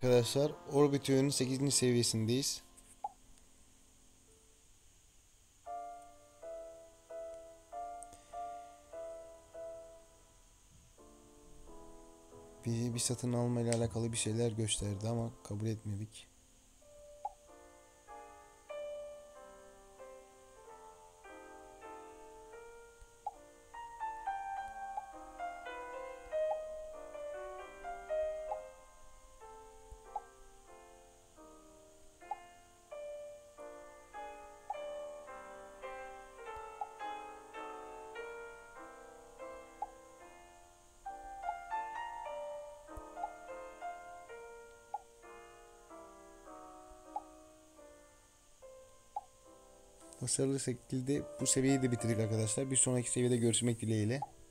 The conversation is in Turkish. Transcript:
Arkadaşlar Orbit oyunun 8. seviyesindeyiz. Bize bir satın alma ile alakalı bir şeyler gösterdi ama kabul etmedik. Başarılı şekilde bu seviyeyi de bitirdik arkadaşlar. Bir sonraki seviyede görüşmek dileğiyle.